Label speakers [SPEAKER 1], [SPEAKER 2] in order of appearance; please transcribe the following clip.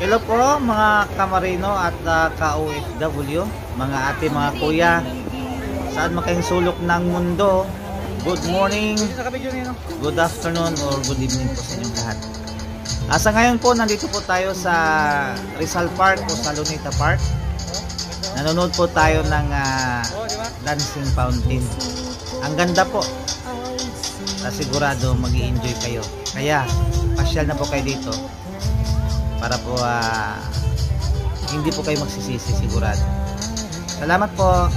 [SPEAKER 1] Hello po mga kamarino at ka-OFW, mga ate, mga kuya, saan man kayong sulok ng mundo. Good morning, good afternoon, or good evening po sa inyong lahat. Sa ngayon po, nandito po tayo sa Rizal Park o sa Luneta Park. Nanonood po tayo ng dancing fountain. Ang ganda po. Sigurado mag-i-enjoy kayo. Kaya, pasyal na po kayo dito. Para po hindi po kayo magsisisi, sigurado. Salamat po.